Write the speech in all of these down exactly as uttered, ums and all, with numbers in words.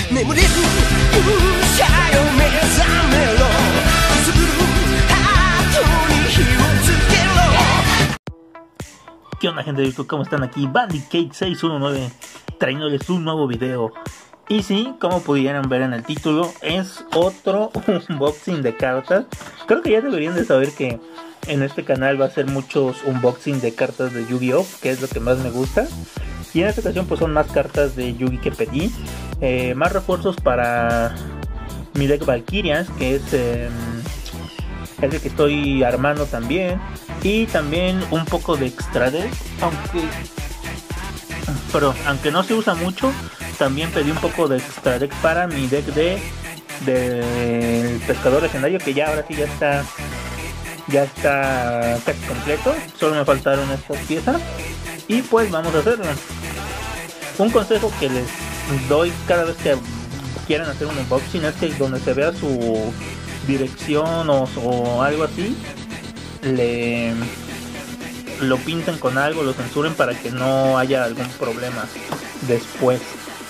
眠れる勇者よ目覚めろくすぶるハートに火をつけろ。 ¿Qué onda, gente de YouTube? ¿Cómo están? Aquí Bandicate seis uno nueve trayéndoles un nuevo video. Y sí, como pudieran ver en el título, es otro unboxing de cartas. Creo que ya deberían de saber que en este canal va a ser muchos unboxing de cartas de Yu-Gi-Oh, que es lo que más me gusta. Y en esta ocasión pues son más cartas de Yu-Gi que pedí. Eh, más refuerzos para mi deck Valkyrias, que es eh, el que estoy armando también. Y también un poco de extra deck, aunque, pero, aunque no se usa mucho. También pedí un poco de extra deck para mi deck de del pescador legendario, que ya ahora sí ya está ya está casi completo. Solo me faltaron estas piezas y pues vamos a hacerlo. Un consejo que les doy cada vez que quieran hacer un unboxing es que donde se vea su dirección o, o algo así, le lo pinten con algo, lo censuren para que no haya algún problema después.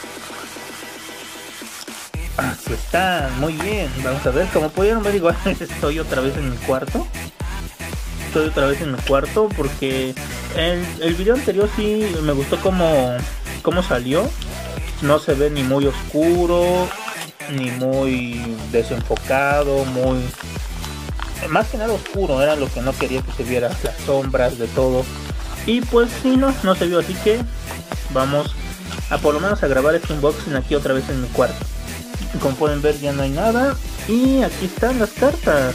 Aquí está, muy bien. Vamos a ver, como pudieron ver, igual estoy otra vez en mi cuarto. Estoy otra vez en mi cuarto porque el, el video anterior sí me gustó como, como salió. No se ve ni muy oscuro, ni muy desenfocado, muy... Más que nada oscuro, era lo que no quería que se viera, las sombras de todo. Y pues sí, no, no se vio, así que vamos a por lo menos a grabar este unboxing aquí otra vez en mi cuarto. Como pueden ver ya no hay nada. Y aquí están las cartas.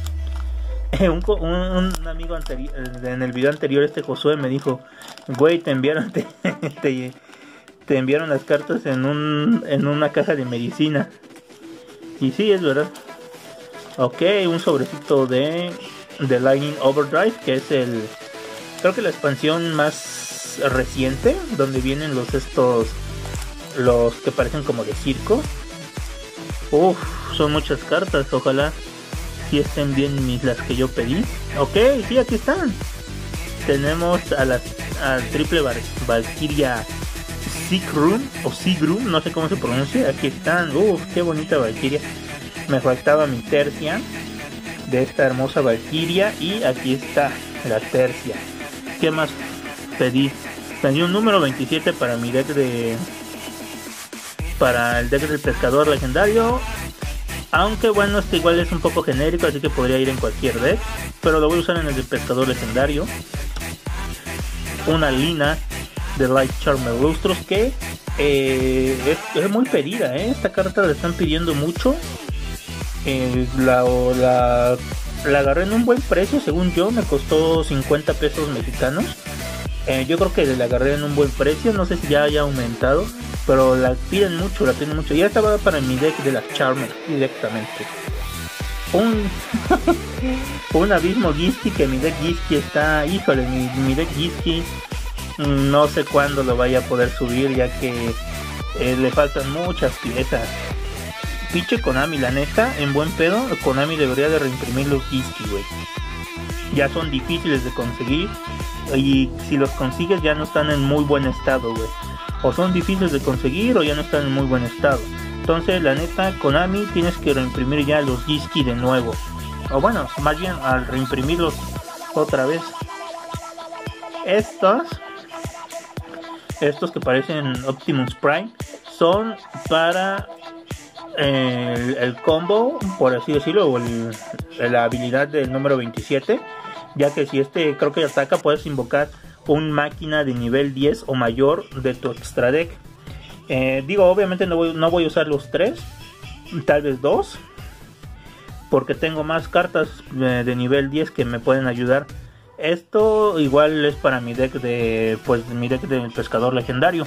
un, un, un amigo anterior, en el video anterior, este Josué me dijo: güey, te enviaron te, te, te enviaron las cartas en un en una caja de medicina. Y sí, es verdad. Ok, un sobrecito de de Lightning Overdrive, que es el, creo que la expansión más reciente, donde vienen los estos los que parecen como de circo. Uff, son muchas cartas, ojalá si estén bien mis, las que yo pedí. Ok, sí, aquí están. Tenemos a las al triple Val Valkyria Sigrun o Sigrun, no sé cómo se pronuncia. Aquí están. Uff, qué bonita Valkyria. Me faltaba mi tercia de esta hermosa Valkyria y aquí está la tercia. ¿Qué más pedí? Pedí un número veintisiete para mi deck de para el deck del pescador legendario, aunque bueno, este igual es un poco genérico, así que podría ir en cualquier deck, pero lo voy a usar en el del pescador legendario. Una Lina de Light Charmer Lustros, que eh, es, es muy pedida, ¿eh? Esta carta la están pidiendo mucho. eh, la, la, la agarré en un buen precio, según yo, me costó cincuenta pesos mexicanos. eh, yo creo que la agarré en un buen precio, no sé si ya haya aumentado, pero la piden mucho, la piden mucho. Ya estaba para mi deck de las Charmer directamente. Un un abismo Gizki, que mi deck Gizki está, híjole, mi, mi deck Gizki no sé cuándo lo vaya a poder subir, ya que eh, le faltan muchas piezas. Pinche Konami, la neta, en buen pedo, Konami debería de reimprimir los Gizki, güey. Ya son difíciles de conseguir y si los consigues ya no están en muy buen estado, güey. O son difíciles de conseguir o ya no están en muy buen estado. Entonces, la neta, Konami, tienes que reimprimir ya los Gizki de nuevo. O bueno, más bien al reimprimirlos otra vez. Estos, estos que parecen Optimus Prime, son para el, el combo, por así decirlo, o el, la habilidad del número veintisiete. Ya que si este creo que ataca, puedes invocar un máquina de nivel diez o mayor de tu extra deck. Eh, digo, obviamente no voy, no voy a usar los tres, tal vez dos, porque tengo más cartas de, de nivel diez que me pueden ayudar. Esto igual es para mi deck de, pues mi deck del pescador legendario.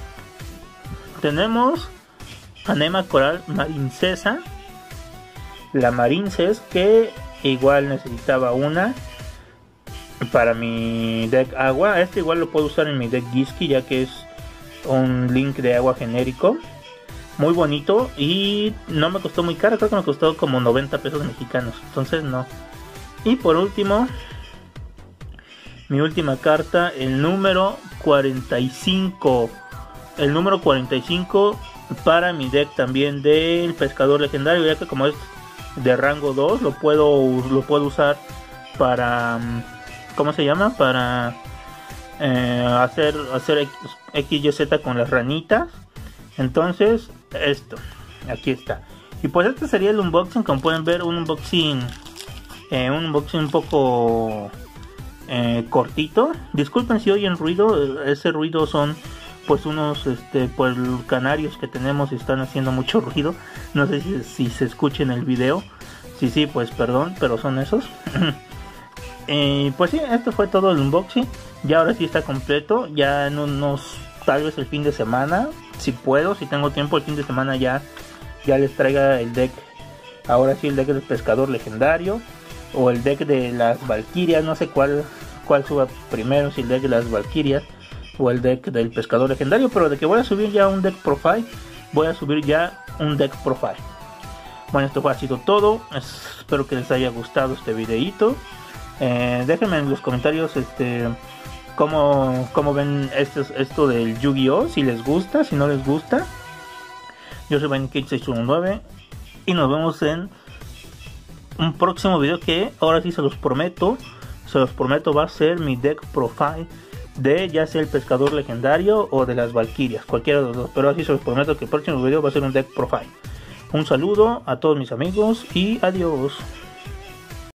Tenemos Anema Coral Marincesa, la Marinces, que igual necesitaba una para mi deck agua. Este igual lo puedo usar en mi deck Gizki, ya que es un link de agua genérico. Muy bonito y no me costó muy caro, creo que me costó como noventa pesos mexicanos. Entonces no. Y por último, mi última carta, el número cuarenta y cinco. El número cuarenta y cinco para mi deck también del pescador legendario, ya que como es de rango dos, lo puedo lo puedo usar para, ¿cómo se llama? Para eh, hacer hacer X Y Z con las ranitas. Entonces esto, aquí está. Y pues este sería el unboxing. Como pueden ver, un unboxing eh, un unboxing un poco eh, cortito. Disculpen si oyen ruido, ese ruido son pues unos este pues canarios que tenemos y están haciendo mucho ruido. No sé si, si se escucha en el video. Si sí, pues perdón, pero son esos. eh, pues sí, esto fue todo el unboxing. Ya ahora sí está completo. Ya en unos, tal vez el fin de semana, si puedo, si tengo tiempo, el fin de semana ya ya les traiga el deck. Ahora sí, el deck del pescador legendario o el deck de las valquirias. No sé cuál cuál suba primero, si el deck de las valquirias o el deck del pescador legendario, pero de que voy a subir ya un deck profile, voy a subir ya un deck profile. Bueno, esto ha sido todo. Espero que les haya gustado este videito. Eh, déjenme en los comentarios este cómo, cómo ven esto, esto del Yu-Gi-Oh, si les gusta, si no les gusta. Yo soy Benekage seis uno nueve y nos vemos en un próximo video que ahora sí se los prometo. Se los prometo, va a ser mi deck profile de ya sea el pescador legendario o de las valquirias, cualquiera de los dos, pero así se los prometo que el próximo video va a ser un deck profile. Un saludo a todos mis amigos y adiós.